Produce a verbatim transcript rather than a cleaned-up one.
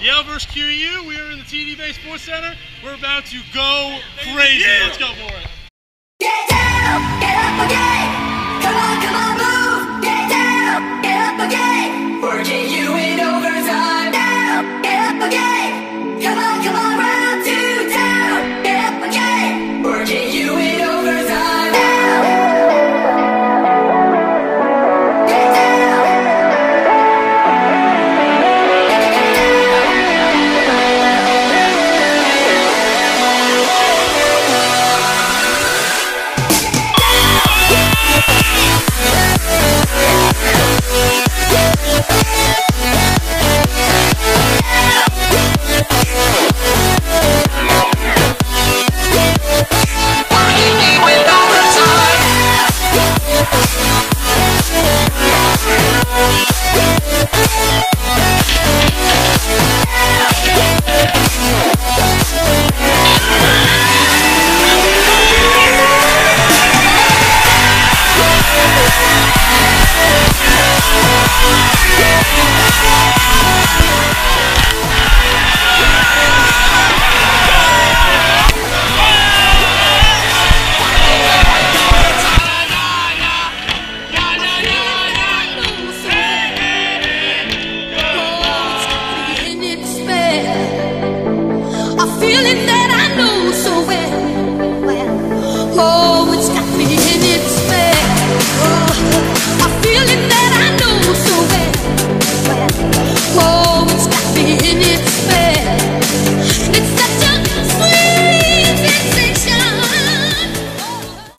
Yale versus Q U. We are in the T D Bay Sports Center. We're about to go crazy. Let's go for it. Get down, get up again. Come on, come on, move.